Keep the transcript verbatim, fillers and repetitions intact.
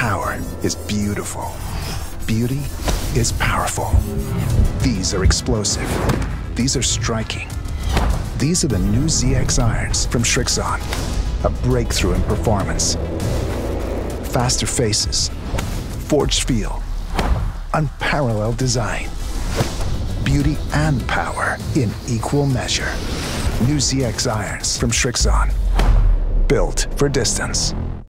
Power is beautiful. Beauty is powerful. These are explosive. These are striking. These are the new Z X Irons from Srixon. A breakthrough in performance. Faster faces. Forged feel. Unparalleled design. Beauty and power in equal measure. New Z X Irons from Srixon. Built for distance.